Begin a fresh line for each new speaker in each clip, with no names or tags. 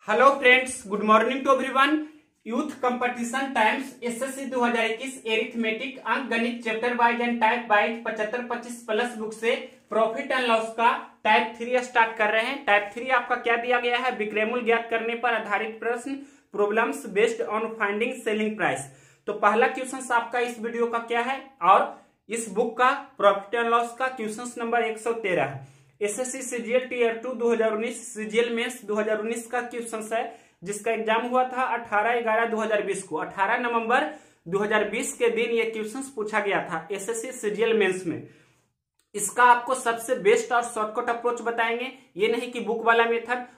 Hello friends, good morning to everyone. Youth competition times SSC 2021 arithmetic अंक गणित chapter wise and type wise 75-25 plus book से profit and loss का type 3 start कर रहे हैं। Type 3 आपका क्या दिया गया है? विक्रयमूल्य ज्ञात करने पर आधारित प्रश्न, problems based on finding selling price. तो पहला क्वेश्चन आपका इस वीडियो का क्या है और इस बुक का प्रॉफिट एंड लॉस का क्वेश्चन नंबर 113 है। SSC CGL tier 2 2019 CGL mains 2019 का क्वेश्चन है, जिसका एग्जाम हुआ था 18/11/2020 को। 18 नवंबर 2020 के दिन ये क्वेश्चन पूछा गया था एसएससी सीजीएल मेंस में। इसका आपको सबसे बेस्ट और शॉर्टकट अप्रोच बताएंगे। ये नहीं कि बुक वाला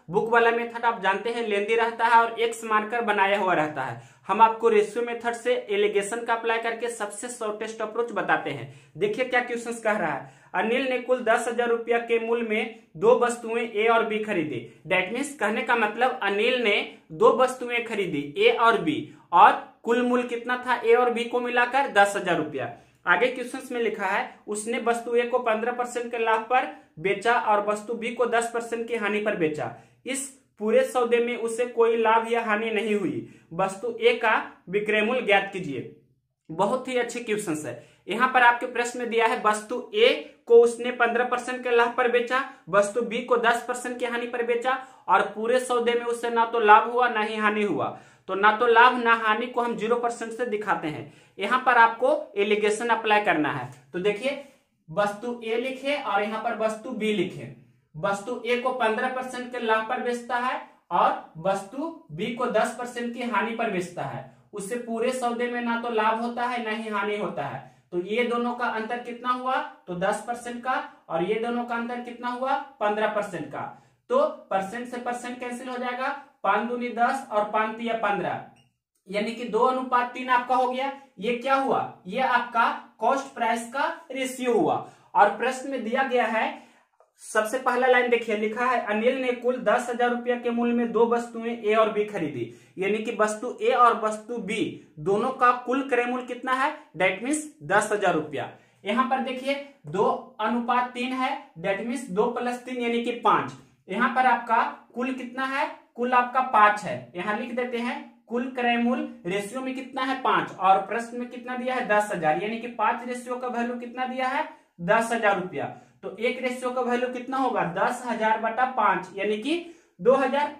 मेथड आप जानते हैं लेंदी रहता है और एक्स मार्कर बनाया हुआ रहता है। हम आपको रेशियो मेथड से एलिगेशन का अप्लाई करके सबसे शॉर्टेस्ट अप्रोच बताते हैं। देखिए क्या क्वेश्चन कह रहा है। अनिल ने कुल 10,000 रुपया के मूल्य में दो वस्तुएं ए और बी खरीदी। दैट मीन्स कहने का मतलब अनिल ने दो वस्तुएं खरीदी ए और बी, और कुल मूल्य कितना था ए और बी को मिलाकर 10,000 रुपया। आगे क्वेश्चन में लिखा है उसने वस्तु ए को 15% के लाभ पर बेचा और वस्तु बी को 10% की हानि पर बेचा। इस पूरे सौदे में उसे कोई लाभ या हानि नहीं हुई। वस्तु ए का विक्रयमूल्य ज्ञात कीजिए। बहुत ही अच्छे क्वेश्चन है। यहाँ पर आपके प्रश्न में दिया है वस्तु ए को उसने 15% के लाभ पर बेचा, वस्तु बी को 10% की हानि पर बेचा, और पूरे सौदे में उससे ना तो लाभ हुआ ना ही हानि हुआ। तो ना तो लाभ ना हानि को हम 0% से दिखाते हैं। यहाँ पर आपको एलिगेशन अप्लाई करना है। तो देखिए वस्तु ए लिखे और यहाँ पर वस्तु बी लिखे। वस्तु ए को 15% के लाभ पर बेचता है और वस्तु बी को 10% की हानि पर बेचता है। उससे पूरे सौदे में ना तो लाभ होता है ना ही हानि होता है। तो ये दोनों का अंतर कितना हुआ? तो 10% का, और ये दोनों का अंतर कितना हुआ? 15% का। तो परसेंट से परसेंट कैंसिल हो जाएगा। 5 दूनी 10 और 5 तिया 15, यानी कि 2:3 आपका हो गया। ये क्या हुआ? ये आपका कॉस्ट प्राइस का रेशियो हुआ। और प्रश्न में दिया गया है, सबसे पहला लाइन देखिए, लिखा है अनिल ने कुल 10,000 रुपया के मूल्य में दो वस्तुएं ए और बी खरीदी। यानी कि वस्तु ए और वस्तु बी दोनों का कुल क्रय मूल्य कितना है? दैट मीन्स 10,000 रुपया। यहाँ पर देखिए 2:3 है, दैट मीन्स 2 + 3 यानी कि 5। यहाँ पर आपका कुल कितना है? कुल आपका 5 है। यहाँ लिख देते हैं कुल क्रय मूल्य रेशियो में कितना है? 5, और प्रश्न में कितना दिया है? 10,000, यानी कि 5 रेशियो का वैल्यू कितना दिया है? 10,000 रुपया। तो एक रेशियो का वैल्यू कितना होगा? 10,000/5, यानी कि 2,000।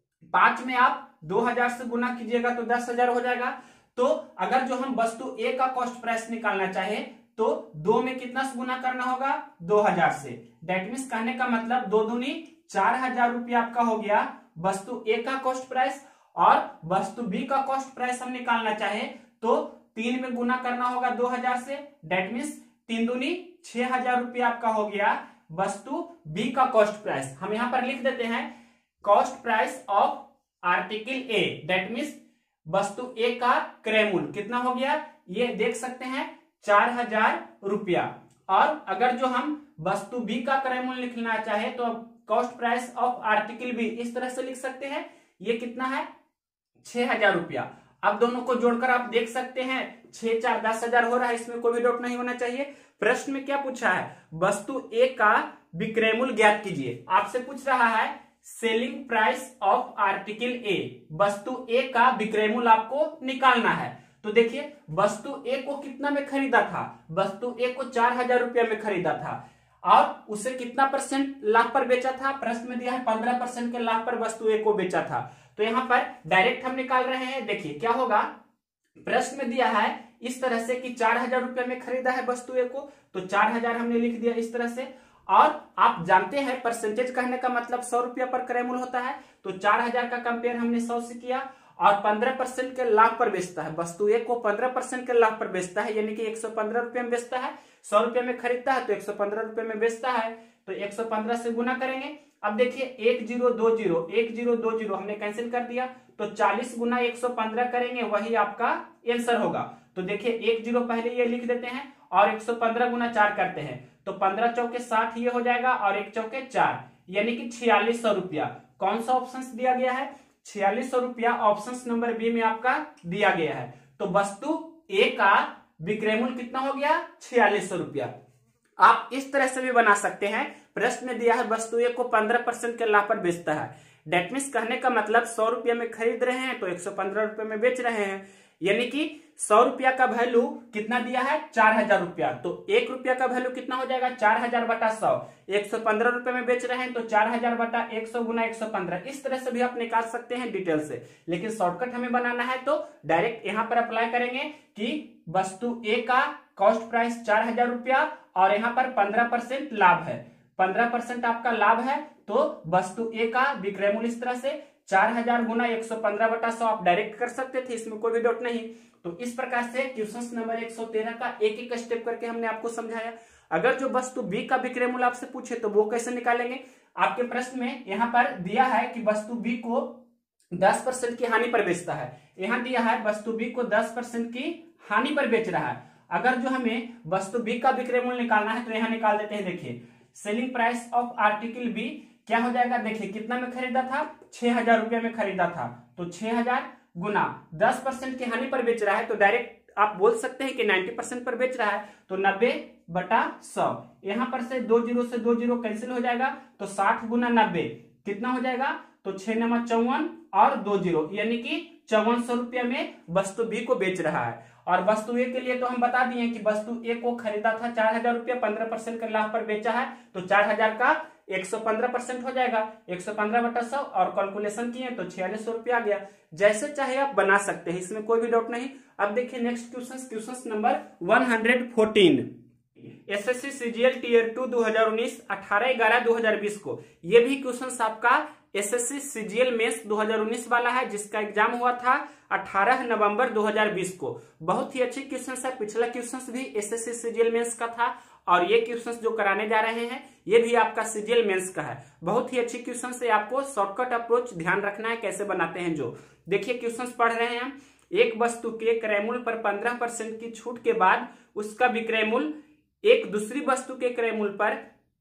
5 में आप 2,000 से गुना कीजिएगा तो 10,000 हो जाएगा। तो अगर जो हम वस्तु ए का कॉस्ट प्राइस निकालना चाहे तो 2 में कितना से गुना करना होगा? 2,000 से। दैट मीन्स कहने का मतलब 2 दूनी 4,000 रुपया आपका हो गया वस्तु ए का कॉस्ट प्राइस। और वस्तु बी का कॉस्ट प्राइस हम निकालना चाहे तो 3 में गुना करना होगा 2,000 से। दैट मीन्स 3 दूनी 6,000 रुपया आपका हो गया वस्तु बी का कॉस्ट प्राइस। हम यहां पर लिख देते हैं cost price of article A. That means वस्तु ए का क्रय मूल्य कितना हो गया? ये देख सकते हैं 4,000 रुपया। और अगर जो हम वस्तु बी का क्रय मूल्य लिखना चाहे तो cost price of article B इस तरह से लिख सकते हैं। ये कितना है? 6,000 रुपया। अब दोनों को जोड़कर आप देख सकते हैं 6 4 10,000 हो रहा है। इसमें कोई भी डाउट नहीं होना चाहिए। प्रश्न में क्या पूछा है? वस्तु ए का विक्रय मूल्य ज्ञात कीजिए। आपसे पूछ रहा है selling price of article A. वस्तु ए का विक्रय मूल्य आपको निकालना है। तो देखिए वस्तु ए को कितना में खरीदा था? वस्तु ए को 4,000 रुपया में खरीदा था और उसे कितना % लाभ पर बेचा था? प्रश्न में दिया है 15% के लाभ पर वस्तु ए को बेचा था। तो यहां पर डायरेक्ट हम निकाल रहे हैं। देखिए क्या होगा, प्रश्न में दिया है इस तरह से कि 4,000 रुपया में खरीदा है वस्तु ए को, तो 4,000 हमने लिख दिया इस तरह से। और आप जानते हैं परसेंटेज कहने का मतलब 100 रुपया पर क्रय मूल्य होता है। तो 4,000 का कंपेयर हमने 100 से किया और 15% के लाभ पर बेचता है। वस्तु ए को 15% के लाभ पर बेचता है, यानी कि 115 रुपये में बेचता है। 100 रुपये में खरीदता है तो 115 रुपये में बेचता है। तो 115 से गुना करेंगे। अब देखिए 1020 हमने कैंसिल कर दिया, तो 40 गुना 115 करेंगे, वही आपका आंसर होगा। तो देखिए 10 पहले ये लिख देते हैं और 115 गुना 4 करते हैं तो 15 चौके 60 ये हो जाएगा और 1 चौके 4, यानी कि 4600 रुपया। कौन सा ऑप्शन दिया गया है? 4600 रुपया ऑप्शन नंबर बी में आपका दिया गया है। तो वस्तु ए का विक्रय मूल्य कितना हो गया? 4600 रुपया। आप इस तरह से भी बना सकते हैं। प्रश्न में दिया है वस्तु ए को 15% के लाभ पर बेचता है। डेट मीन्स कहने का मतलब 100 रुपया में खरीद रहे हैं तो 115 रुपये में बेच रहे हैं, यानी कि 100 रुपया का वैल्यू कितना दिया है 4000 रुपया, तो 1 रुपया का वैल्यू कितना हो जाएगा 4000 बटा 100, 115 रुपए में बेच रहे हैं तो 4000 बटा 100 गुना 115। इस तरह से भी आप निकाल सकते हैं डिटेल से, लेकिन शॉर्टकट हमें बनाना है तो डायरेक्ट यहाँ पर अप्लाई करेंगे कि वस्तु ए का कॉस्ट प्राइस 4000 रुपया और यहाँ पर 15% लाभ है, 15% आपका लाभ है, तो वस्तु ए का विक्रय मूल्य इस तरह से 4000 गुना 115 बटा 100 आप डायरेक्ट कर सकते थे, इसमें कोई भी डाउट नहीं। तो इस प्रकार से क्वेश्चन नंबर 113 का एक एक स्टेप करके हमने आपको समझाया। अगर जो वस्तु बी का विक्रय मूल्य आपसे पूछे तो वो कैसे निकालेंगे, आपके प्रश्न में यहाँ पर दिया है कि वस्तु बी को 10% की हानि पर बेचता है, यहाँ दिया है वस्तु बी को 10% की हानि पर बेच रहा है। अगर जो हमें वस्तु बी का विक्रय मूल्य निकालना है तो यहाँ निकाल देते हैं। देखिए selling price of article B क्या हो जाएगा, देखिए कितना में खरीदा था 6000 रुपया में खरीदा था, तो 6000 गुना 10% की हानि पर बेच रहा है तो डायरेक्ट आप बोल सकते हैं कि 90% पर बेच रहा है, तो 90 बटा 100, यहाँ पर से 2 जीरो से 2 जीरो कैंसिल हो जाएगा, तो 60 गुना 90 कितना हो जाएगा, तो 6 × 54 और 2 जीरो, यानी कि 5400 रुपया में वस्तु बी को बेच रहा है। और वस्तु ए के लिए तो हम बता दिए कि वस्तु ए को खरीदा था 4000 रुपया, 15% के लाभ पर बेचा है, तो 4000 का 115% हो जाएगा, 115 बटा 100 और कैलकुलेशन किए तो 4600 रुपया आ गया। जैसे चाहे आप बना सकते हैं, इसमें कोई भी डाउट नहीं। अब देखिए next question number 114, SSC CGL tier 2 2019 18/11/2020 को, ये भी क्वेश्चन आपका एसएससी सीजीएल मेंस 2019 वाला है, जिसका एग्जाम हुआ था 18 नवंबर 2020 को। बहुत ही अच्छी क्वेश्चन है, पिछला क्वेश्चन भी एसएससी सीजीएल मेंस का था और ये क्वेश्चन जो कराने जा रहे हैं ये भी आपका सीजीएल मेंस का है। बहुत ही अच्छी क्वेश्चन है, आपको शॉर्टकट अप्रोच ध्यान रखना है कैसे बनाते हैं। जो देखिए क्वेश्चन पढ़ रहे हैं, एक वस्तु के क्रय मूल्य पर 15% की छूट के बाद उसका विक्रय मूल्य एक दूसरी वस्तु के क्रय मूल्य पर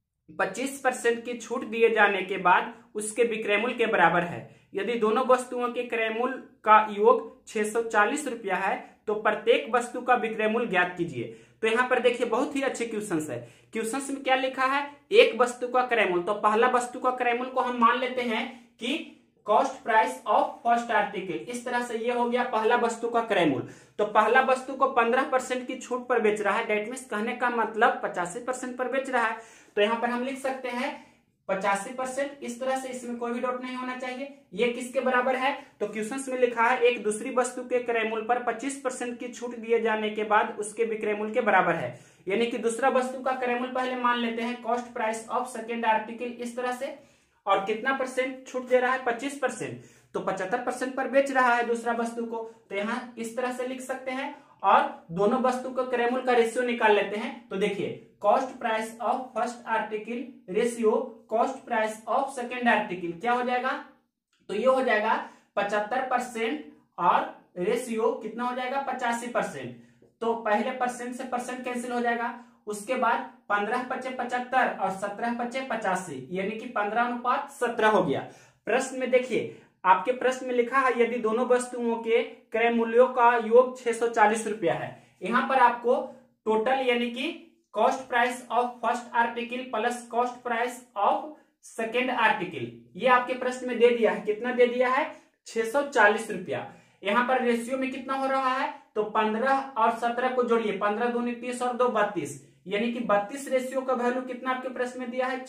25% की छूट दिए जाने के बाद उसके विक्रय मूल्य के बराबर है। यदि दोनों वस्तुओं के क्रय मूल्य का योग 640 रुपया है तो प्रत्येक वस्तु का विक्रय मूल्य ज्ञात कीजिए। तो यहाँ पर देखिए बहुत ही अच्छे क्वेश्चन है। क्वेश्चन में क्या लिखा है, एक वस्तु का क्रय मूल्य, तो पहला वस्तु का क्रय मूल्य को हम मान लेते हैं कि cost price of first article, इस तरह से ये हो गया पहला वस्तु का क्रय मूल्य। तो पहला वस्तु को 15% की छूट पर बेच रहा है, डेट मीन्स कहने का मतलब 85% पर बेच रहा है, तो यहाँ पर हम लिख सकते हैं 85%, इस तरह से, इसमें कोई भी डाउट नहीं होना चाहिए। ये किसके बराबर है, तो क्वेश्चन में लिखा है एक दूसरी वस्तु के क्रय मूल्य पर 25% की छूट दिए जाने के बाद उसके विक्रय मूल्य के बराबर है, यानी कि दूसरा वस्तु का क्रय मूल्य पहले मान लेते हैं cost price of second article, इस तरह से, और कितना परसेंट छूट दे रहा है 25%, तो 75% पर बेच रहा है दूसरा वस्तु को, तो यहाँ इस तरह से लिख सकते हैं। और दोनों वस्तु को क्रय मूल्य का रेशियो निकाल लेते हैं, तो देखिए cost price of first article ratio cost price of second article क्या हो जाएगा, तो ये हो जाएगा 75% और रेशियो कितना हो जाएगा 85%, तो पहले परसेंट से परसेंट कैंसिल हो जाएगा, उसके बाद 15×5 = 75 और 17×5 = 85, यानी कि 15:17 हो गया। प्रश्न में देखिए आपके प्रश्न में लिखा है यदि दोनों वस्तुओं के क्रय मूल्यों का योग 640 रुपया है, यहाँ पर आपको टोटल यानी कि cost price of first article plus cost price of second article, ये आपके प्रश्न में दे दिया है, कितना दे दिया है 640 रुपया। यहाँ पर रेशियो में कितना हो रहा है, तो 15 और 17 को जोड़िए, 15 दूनी 30 और 2 32, यानी कि 32 रेशियो का वैल्यू कितना आपके प्रश्न में दिया है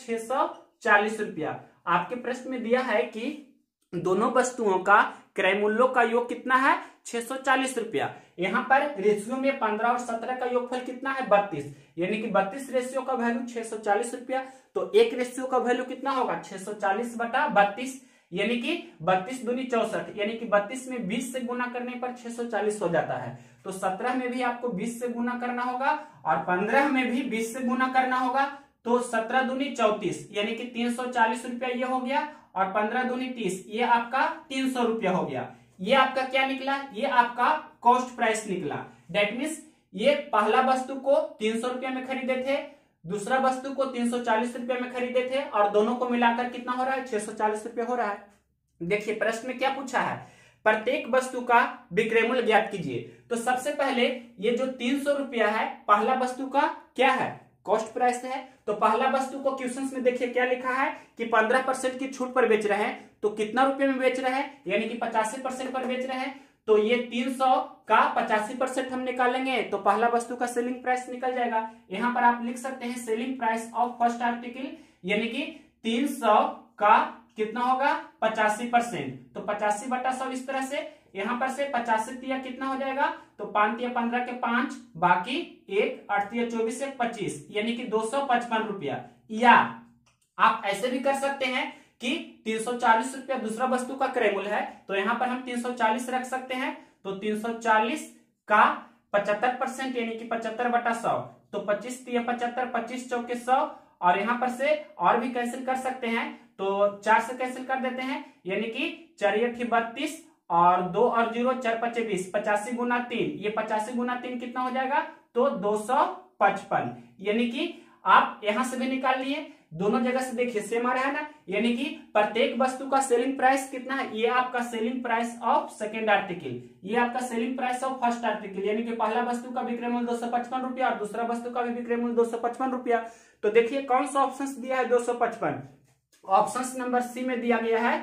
640 रुपया। आपके प्रश्न में दिया है कि दोनों वस्तुओं का क्रय मूल्यों का योग कितना है 640 रुपया। यहाँ पर रेशियो में 15 और 17 का योगफल कितना है 32, यानी कि 32 रेशियो का वैल्यू 640 रुपया, तो एक रेशियो का वैल्यू कितना होगा 640 बटा 32, यानी कि 32 दूनी 64, यानी कि 32 में 20 से गुना करने पर 640 हो जाता है, तो 17 में भी आपको 20 से गुना करना होगा और 15 में भी 20 से गुना करना होगा, तो 17 दूनी 34, यानी कि 340 रुपया ये हो गया, और 15 दूनी 30, ये आपका 300 रुपया हो गया। ये आपका क्या निकला, ये आपका कॉस्ट प्राइस निकला। डेट मीन्स ये पहला वस्तु को 300 रुपया में खरीदे थे, दूसरा वस्तु को 340 रुपया में खरीदे थे, और दोनों को मिलाकर कितना हो रहा है 640 रुपया हो रहा है। देखिए प्रश्न में क्या पूछा है, प्रत्येक वस्तु का विक्रय मूल्य ज्ञात कीजिए। तो सबसे पहले ये जो 300 रुपया है पहला वस्तु का क्या है कॉस्ट प्राइस है। तो पहला वस्तु को क्वेश्चंस में देखिए क्या लिखा है कि 15% की छूट पर बेच रहे हैं, तो कितना रुपए में बेच रहे हैं, यानी कि 85% पर बेच रहे हैं। तो ये 300 का 85% हम निकालेंगे तो पहला वस्तु का सेलिंग प्राइस निकल जाएगा। यहां पर आप लिख सकते हैं selling price of first article, यानी कि 300 का कितना होगा 85%, तो 85/100 इस तरह से। यहां पर से 85 तिया कितना हो जाएगा, तो 5 तिया 15 के 5, बाकी 1 8 तिया 24 1 25, यानी कि 255 रुपया। या आप ऐसे भी कर सकते हैं कि 340 रुपया दूसरा वस्तु का क्रय मूल्य है, तो यहां पर हम 340 रख सकते हैं। तो 340 का 75% यानी कि 75/100, तो 25 तिया 75, 25 चौके 100, और यहां पर से और भी कैंसिल कर सकते हैं, तो 4 से कैंसिल कर देते हैं, यानी कि 4 8 32 और 2 और 0 4 5 20, 85 गुना 3, ये 85 गुना 3 कितना हो जाएगा, तो 255। यानी कि आप यहां से भी निकाल लिए, दोनों जगह से देखिए सेम आ रहा है ना, यानी कि प्रत्येक वस्तु का सेलिंग प्राइस कितना है, ये आपका selling price of second article, ये आपका selling price of first article, यानी कि पहला वस्तु का विक्रय मूल्य 255 रुपया और दूसरा वस्तु का भी विक्रय मूल्य 255 रुपया। तो देखिए कौन सा ऑप्शन दिया है 255, ऑप्शन नंबर सी में दिया गया है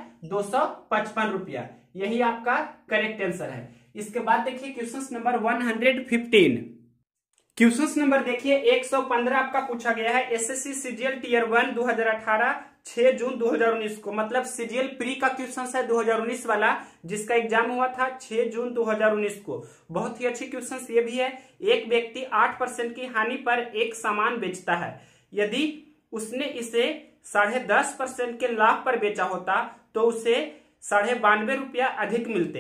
255 रुपया, यही आपका करेक्ट आंसर है। इसके बाद देखिए क्वेश्चन नंबर 115, क्वेश्चन नंबर देखिए 115 आपका पूछा गया है एसएससी सीजीएल टीयर 1 2018 6 जून 2019 को, मतलब सीजीएल प्री का क्वेश्चन है 2019 वाला, जिसका एग्जाम हुआ था 6 जून 2019 को। बहुत ही अच्छी क्वेश्चन ये भी है। एक व्यक्ति 8% की हानि पर एक सामान बेचता है, यदि उसने इसे 10.5% के लाभ पर बेचा होता तो उसे 92.5 रुपया अधिक मिलते।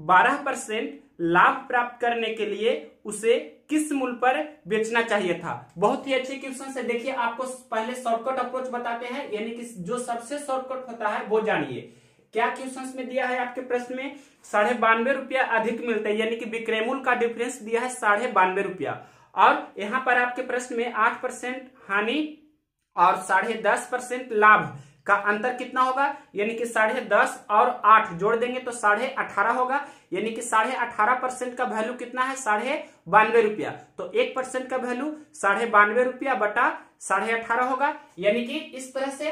12% लाभ प्राप्त करने के लिए उसे किस मूल्य पर बेचना चाहिए था। बहुत ही अच्छी क्वेश्चन है। देखिए आपको पहले शॉर्टकट अप्रोच बताते हैं, यानी कि जो सबसे शॉर्टकट होता है वो जानिए। क्या क्वेश्चन में दिया है आपके प्रश्न में 92.5 रुपया अधिक मिलते हैं, यानी कि विक्रय मूल्य का डिफरेंस दिया है 92.5 रुपया, और यहाँ पर आपके प्रश्न में 8% हानि और 10.5% लाभ का अंतर कितना होगा, यानी कि 10.5 और 8 जोड़ देंगे तो 18.5 होगा, यानी कि 18.5% का वैल्यू कितना है 92.5 रुपया। तो 1% का वैल्यू 92.5 रुपया बटा 18.5 होगा, यानी कि इस तरह से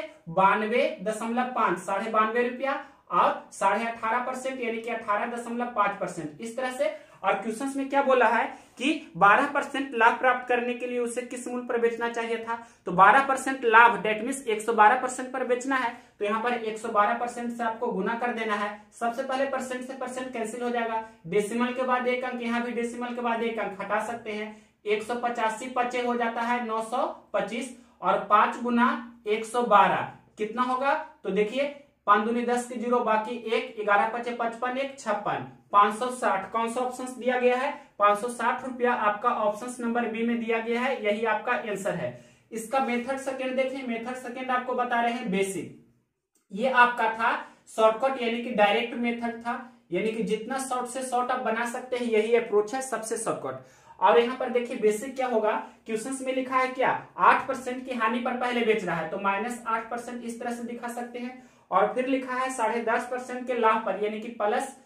92.5 92.5 रुपया और 18.5% यानी कि 18.5% इस तरह से। और क्वेश्चन में क्या बोला है कि 12% लाभ प्राप्त करने के लिए उसे किस मूल्य पर बेचना चाहिए था। तो 12% लाभ डेट मीन्स 112% पर बेचना है, तो यहाँ पर 112% से आपको गुना कर देना है। सबसे पहले परसेंट से परसेंट कैंसिल हो जाएगा, डेसिमल के बाद एक अंक, यहाँ भी डेसिमल के बाद एक अंक हटा सकते हैं। 185 पचे हो जाता है 925 और 5 गुना 112 कितना होगा, तो देखिए 5 दूनी 10 की 0 बाकी 1 11 पचे 55 1 56 560। कौन सा ऑप्शन दिया गया है 560 रुपया, आपका ऑप्शन नंबर बी में दिया गया है, यही आपका आंसर है। इसका मेथड सेकंड देखें, मेथड सेकंड आपको बता रहे हैं बेसिक, ये आपका था शॉर्टकट यानी कि डायरेक्ट मेथड था, यानी कि जितना शॉर्ट से शॉर्ट आप बना सकते हैं यही अप्रोच है सबसे शॉर्टकट। और यहाँ पर देखिए बेसिक क्या होगा, क्वेश्चंस में लिखा है क्या 8% की हानि पर पहले बेच रहा है, तो -8% इस तरह से दिखा सकते हैं। और फिर लिखा है 10.5% के लाभ पर, यानी कि प्लस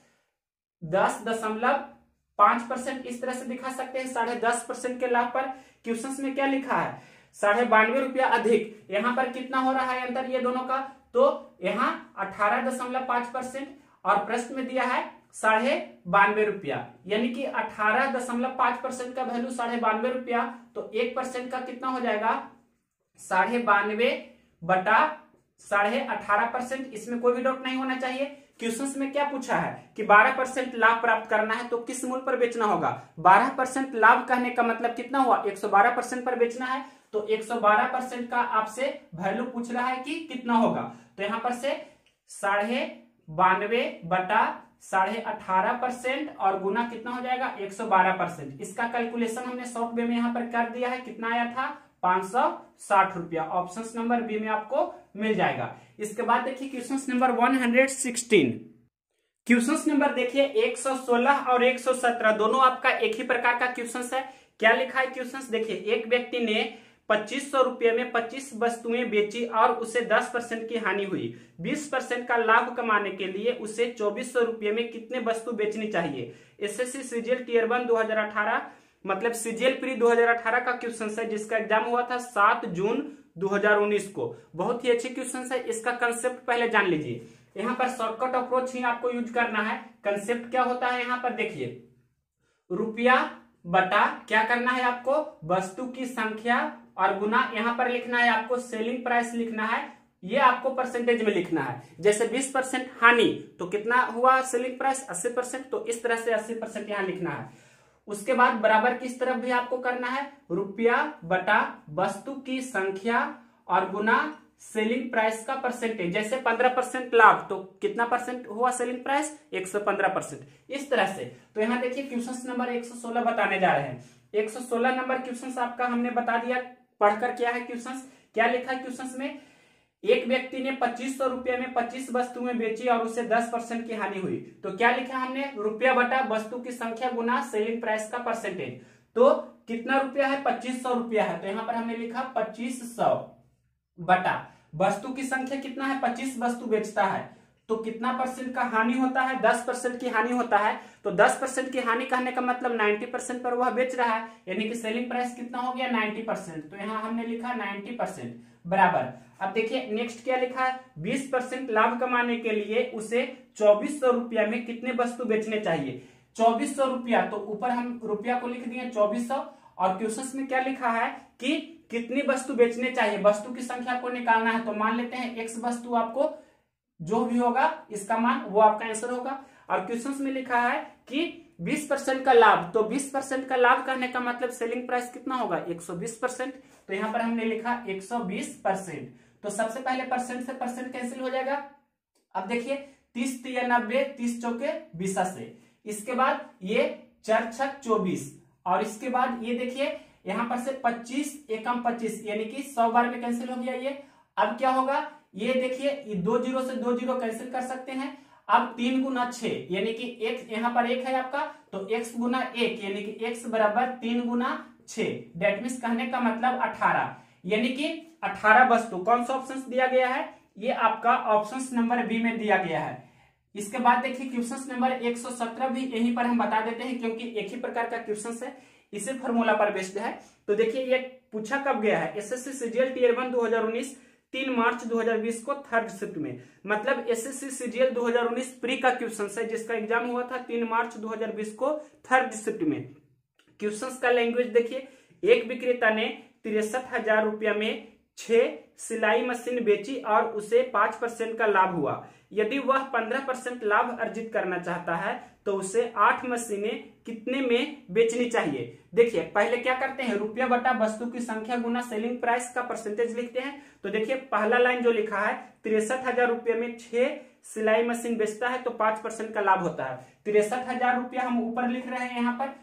10.5% इस तरह से दिखा सकते हैं 10.5% के लाभ पर। क्वेश्चंस में क्या लिखा है 92.5 रुपया अधिक, यहाँ पर कितना हो रहा है अंतर ये दोनों का, तो यहाँ 18.5% और प्रश्न में दिया है 92.5 रुपया, यानी कि 18.5% का वैल्यू 92.5 रुपया, तो 1% का कितना हो जाएगा 92.5 बटा 18.5%। इसमें कोई भी डाउट नहीं होना चाहिए। क्वेश्चंस में क्या पूछा है कि 12% लाभ प्राप्त करना है तो किस मूल्य पर बेचना होगा। 12% लाभ कहने का मतलब कितना हुआ 112% पर बेचना है, तो 112% का आपसे वैल्यू पूछ रहा है कि कितना होगा, तो यहां पर से 92.5 बटा 18.5% और गुना कितना हो जाएगा 112%। इसका कैलकुलेशन हमने शॉर्ट वे में यहां पर कर दिया है, कितना आया था 560 रुपया। ऑप्शन नंबर बी में आपको मिल जाएगा। इसके बाद देखिए क्वेश्चन नंबर 116, क्वेश्चन नंबर देखिए 116 और 117 दोनों आपका एक ही प्रकार का क्वेश्चन है। क्या लिखा है क्वेश्चन देखिए, एक व्यक्ति ने 2500 रुपये में 25 वस्तुएं बेची और उसे 10% की हानि हुई। 20% का लाभ कमाने के लिए उसे 2400 रुपये में कितने वस्तु बेचनी चाहिए। एसएससी सीजीएल टीयर 1 2018 मतलब सीजीएल प्री 2018 का क्वेश्चन है जिसका एग्जाम हुआ था 7 जून 2019 को। बहुत ही अच्छे क्वेश्चन है, इसका कंसेप्ट पहले जान लीजिए। यहाँ पर शॉर्टकट अप्रोच ही आपको यूज करना है। कंसेप्ट क्या होता है, यहाँ पर देखिए, रुपया बटा क्या करना है आपको, वस्तु की संख्या और गुना, यहाँ पर लिखना है आपको सेलिंग प्राइस लिखना है, ये आपको परसेंटेज में लिखना है। जैसे 20% हानि तो कितना हुआ सेलिंग प्राइस 80%, तो इस तरह से 80% यहाँ लिखना है। उसके बाद बराबर किस तरफ भी आपको करना है, रुपया बटा वस्तु की संख्या और गुना सेलिंग प्राइस का परसेंटेज। जैसे 15% लाभ तो कितना परसेंट हुआ सेलिंग प्राइस, 115%, इस तरह से। तो यहाँ देखिए क्वेश्चन नंबर 116 बताने जा रहे हैं। 116 नंबर क्वेश्चन आपका हमने बता दिया पढ़कर क्या है क्वेश्चन, क्या लिखा है क्वेश्चन में। एक व्यक्ति ने 2500 रुपये में 25 वस्तुएं बेची और उसे 10% की हानि हुई। तो क्या लिखा हमने, रुपया बटा वस्तु की संख्या गुना सेलिंग प्राइस का परसेंटेज। तो कितना रुपया है, 2500 रुपया है, तो यहाँ पर हमने लिखा 2500 बटा वस्तु की संख्या कितना है, 25 वस्तु बेचता है, तो कितना परसेंट का हानि होता है, 10% की हानि होता है। तो 10% की हानि कहने का मतलब 90% पर वह बेच रहा है, यानी कि सेलिंग प्राइस कितना हो गया 90%। तो यहाँ हमने लिखा 90% बराबर। अब देखिए नेक्स्ट क्या लिखा है, 20% लाभ कमाने के लिए उसे 2400 रुपया में कितने वस्तु बेचने चाहिए। 2400 रुपया, तो ऊपर हम रुपया को लिख दिए 2400, और क्वेश्चन में क्या लिखा है कि कितनी वस्तु बेचने चाहिए, वस्तु की संख्या को निकालना है। तो मान लेते हैं x वस्तु, आपको जो भी होगा इसका मान वो आपका आंसर होगा। और क्वेश्चन में लिखा है कि 20% का लाभ, तो 20% का लाभ कहने का मतलब सेलिंग प्राइस कितना होगा 120%। तो यहाँ पर हमने लिखा 120%। तो सबसे पहले परसेंट से परसेंट कैंसिल हो जाएगा। अब देखिए 30 या 90, 30 चौके 20 से, इसके बाद ये 4 छक 24, और इसके बाद ये देखिए यहाँ पर से 25 एकम 25, यानी कि 100 बार में कैंसिल हो गया ये। अब क्या होगा, ये देखिए 2 जीरो से 2 जीरो कैंसिल कर सकते हैं। अब 3 गुना 6, यानी कि x यहाँ पर 1 है आपका, तो x गुना 1 यानी कि x बराबर 3 गुना 6, डेट मीन्स कहने का मतलब 18, यानी कि 18 वस्तु। कौन सा ऑप्शन दिया गया है, ये आपका ऑप्शन नंबर बी में दिया गया है। इसके बाद देखिए क्वेश्चन नंबर 117 भी यहीं पर हम बता देते हैं, क्योंकि एक ही प्रकार का क्वेश्चन है, इसी फॉर्मूला पर बेस्ड है। तो देखिए ये पूछा कब गया है, एसएससी सीजीएल टियर 1 2019 3 मार्च 2020 को थर्ड शिफ्ट में, मतलब एसएससी सीजीएल 2019 प्री का क्वेश्चन है जिसका एग्जाम हुआ था 3 मार्च 2020 को थर्ड शिफ्ट में। क्वेश्चन का लैंग्वेज देखिए, एक विक्रेता ने 63,000 रुपया में 6 सिलाई मशीन बेची और उसे 5% का लाभ हुआ। यदि वह 15% लाभ अर्जित करना चाहता है तो उसे 8 मशीनें कितने में बेचनी चाहिए। देखिए पहले क्या करते हैं, रुपया बटा वस्तु की संख्या गुना सेलिंग प्राइस का परसेंटेज लिखते हैं। तो देखिए पहला लाइन जो लिखा है, 63,000 रुपये में 6 सिलाई मशीन बेचता है तो 5% का लाभ होता है। 63,000 रुपया हम ऊपर लिख रहे हैं, यहाँ पर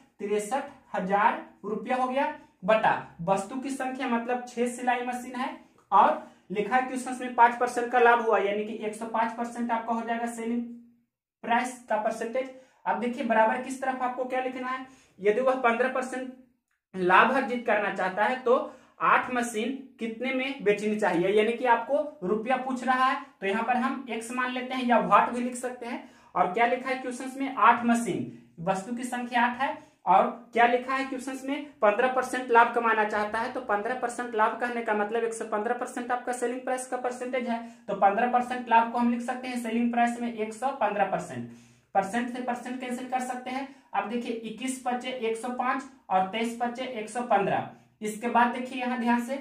63,000 रुपया हो गया, बटा वस्तु की संख्या मतलब 6 सिलाई मशीन है, और लिखा है क्वेश्चन में 5% का लाभ हुआ, यानी कि 105% आपका हो जाएगा सेलिंग प्राइस का परसेंटेज। अब देखिए बराबर किस तरफ आपको क्या लिखना है, यदि वह 15% लाभ अर्जित करना चाहता है तो 8 मशीन कितने में बेचनी चाहिए, यानी कि आपको रुपया पूछ रहा है तो यहाँ पर हम x मान लेते हैं या वाट भी लिख सकते हैं। और क्या लिखा है क्वेश्चन में 8 मशीन, वस्तु की संख्या 8 है, और क्या लिखा है क्वेश्चन में 15% लाभ कमाना चाहता है, तो 15% लाभ कहने का मतलब 115% आपका सेलिंग प्राइस का परसेंटेज है, तो 15% लाभ को हम लिख सकते हैं सेलिंग प्राइस में 115%। परसेंट से परसेंट कैंसिल कर सकते हैं। अब देखिए 21 पचे 105 और 23 पचे 115। इसके बाद देखिए यहाँ ध्यान से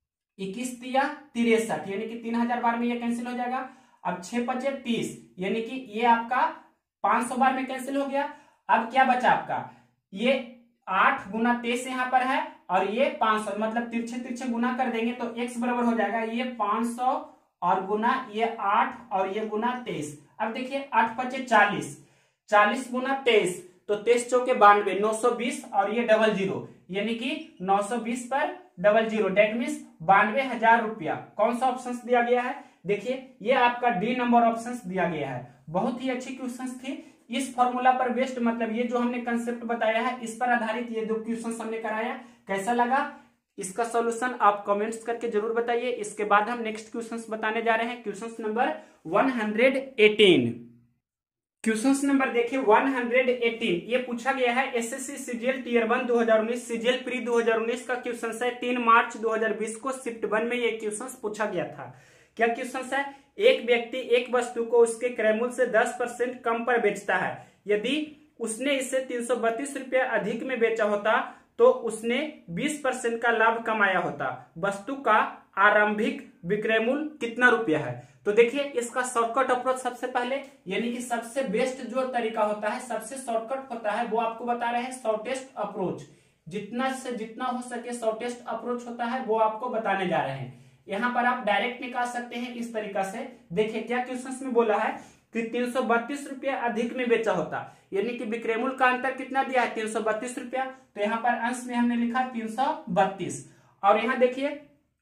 21 तिया 63, यानी कि 3000 बार में ये कैंसिल हो जाएगा। अब 6 पचे 30, यानी कि ये आपका 500 बार में कैंसिल हो गया। अब क्या बचा आपका, ये 8 गुना 23 यहाँ पर है और ये 500, मतलब तिरछे तिरछे गुना कर देंगे तो x बराबर हो जाएगा ये 500 और गुना ये 8 और ये गुना 23। अब देखिए 8 पचे 40, 40 गुना 23 तो 23 चौके 92, 920 और ये 00, यानी कि 920 पर 00, डेट मीन्स 92,000 रुपया। कौन सा ऑप्शन दिया गया है, देखिए ये आपका डी नंबर ऑप्शन दिया गया है। बहुत ही अच्छी क्वेश्चन थी, इस फॉर्मूला पर बेस्ड, मतलब ये जो हमने कंसेप्ट बताया है इस पर आधारित ये दो क्वेश्चन हमने कराया। कैसा लगा, इसका सॉल्यूशन आप कमेंट्स करके जरूर बताइए। इसके बाद हम नेक्स्ट क्वेश्चंस बताने जा रहे हैं, क्वेश्चन नंबर 118। क्वेश्चन नंबर देखिए 118, ये पूछा गया है SSC CGL tier 1 2019 CGL pre 2019 का क्वेश्चन है। 3 मार्च 2020 को शिफ्ट 1 में ये क्वेश्चन पूछा गया था। क्या क्वेश्चन है? एक व्यक्ति एक वस्तु को उसके क्रय मूल्य से 10% कम पर बेचता है। यदि उसने इसे 332 रुपया अधिक में बेचा होता तो उसने 20% का लाभ कमाया होता। वस्तु का आरंभिक विक्रय मूल्य कितना रुपया है? तो देखिए इसका शॉर्टकट अप्रोच सबसे पहले, यानी कि सबसे बेस्ट जो तरीका होता है, सबसे शॉर्टकट होता है, वो आपको बता रहे हैं शॉर्टेस्ट अप्रोच। जितना से जितना हो सके शॉर्टेस्ट अप्रोच होता है वो आपको बताने जा रहे हैं। यहाँ पर आप डायरेक्ट निकाल सकते हैं इस तरीका से। देखिए क्या क्वेश्चन में बोला है कि 332 रुपया अधिक में बेचा होता, यानी कि विक्रय मूल्य का अंतर कितना दिया है? 332 रुपया। तो यहाँ पर अंश में हमने लिखा 332, और यहाँ देखिए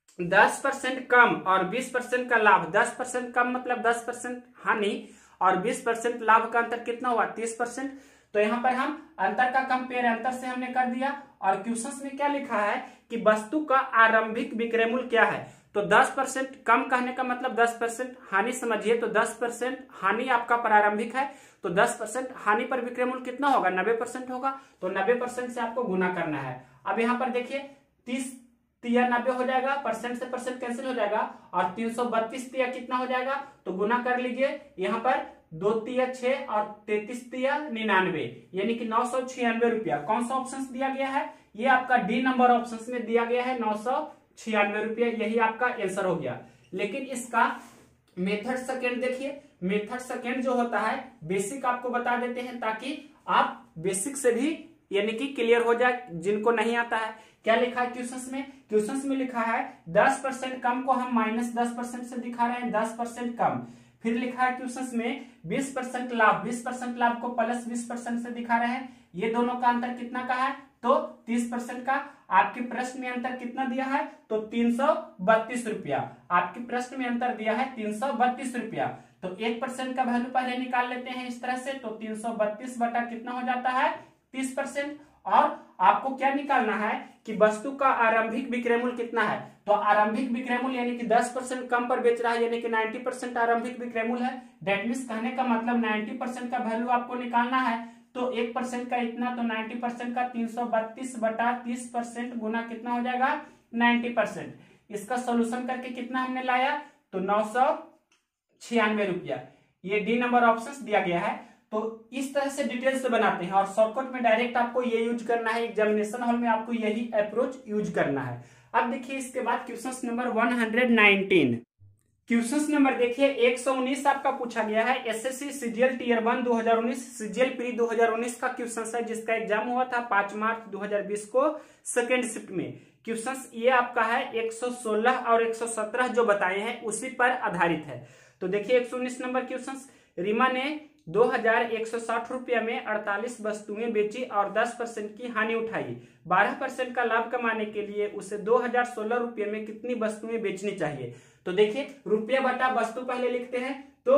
10% कम और 20% का लाभ। 10% कम मतलब 10% हानि और 20% लाभ का अंतर कितना हुआ? 30%। तो यहाँ पर हम अंतर का कंपेयर अंतर से हमने कर दिया। और क्वेश्चन में क्या लिखा है कि वस्तु का आरंभिक विक्रय मूल्य क्या है? तो 10% कम कहने का मतलब 10% हानि समझिए। तो 10% हानि आपका प्रारंभिक है, तो 10% हानि पर विक्रय मूल्य कितना होगा? 90% होगा। तो 90% से आपको गुना करना है। अब यहाँ पर देखिए 30 तिया 90 हो जाएगा, परसेंट से परसेंट कैंसिल हो जाएगा, और 332 तिया कितना हो जाएगा? तो गुना कर लीजिए। यहाँ पर 2 तिया 6 और 33 तिया 99, यानी कि 996 रुपया। कौन सा ऑप्शन दिया गया है? ये आपका डी नंबर ऑप्शन में दिया गया है 996 रुपया, यही आपका आंसर हो गया। लेकिन इसका मेथड सेकेंड देखिए, मेथड सेकेंड जो होता है बेसिक आपको बता देते हैं ताकि आप बेसिक से भी यानी कि क्लियर हो जाए जिनको नहीं आता है। क्या लिखा है क्वेश्चन में? क्वेश्चन में लिखा है 10% कम को हम -10% से दिखा रहे हैं, 10% कम। फिर लिखा है क्वेश्चन में 20% लाभ, 20% लाभ को +20% से दिखा रहे हैं। ये दोनों का अंतर कितना का है? तो 30% का। आपके प्रश्न में अंतर कितना दिया है? तो 332 रुपया। आपके प्रश्न में अंतर दिया है 332 रुपया। तो 1% का वैल्यू पहले निकाल लेते हैं इस तरह से। तो 332 बटा कितना हो जाता है? 30%। और आपको क्या निकालना है कि वस्तु का आरंभिक विक्रय मूल्य कितना है? तो आरंभिक विक्रय मूल्य यानी कि 10% कम पर बेच रहा है, यानी कि 90% आरंभिक विक्रय मूल्य है। दैट मीन्स कहने का मतलब 90% का वैल्यू आपको निकालना है। तो 1% का इतना, तो 90% का 332 बटा 30% गुना कितना हो जाएगा? 90%। इसका सोल्यूशन करके कितना हमने लाया? तो 996 रुपया। ये डी नंबर ऑप्शन दिया गया है। तो इस तरह से डिटेल से बनाते हैं, और शॉर्टकट में डायरेक्ट आपको ये यूज करना है। एग्जामिनेशन हॉल में आपको यही अप्रोच यूज करना है। अब देखिए इसके बाद क्वेश्चन नंबर 119। क्वेश्चन नंबर देखिए 119 आपका पूछा गया है SSC CGL tier 1 2019 CGL pre 2019 का क्वेश्चन है, जिसका एग्जाम हुआ था 5 मार्च 2020 को सेकेंड शिफ्ट में। क्वेश्चन ये आपका है 116 और 117 जो बताए हैं उसी पर आधारित है। तो देखिए 119 नंबर क्वेश्चन, रीमा ने 2160 रुपया में 48 वस्तुएं बेची और 10% की हानि उठाई। 12% का लाभ कमाने के लिए उसे 2016 रुपये में कितनी वस्तुएं बेचनी चाहिए? तो देखिए रुपया बटा वस्तु पहले लिखते हैं। तो